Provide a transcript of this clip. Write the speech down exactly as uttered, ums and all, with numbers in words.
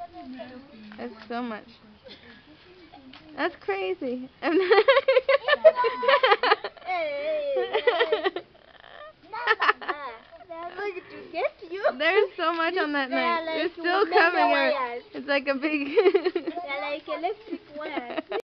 That's so much. That's crazy. There's so much on that knife. It's still coming. It's like a big... They're like electric wires.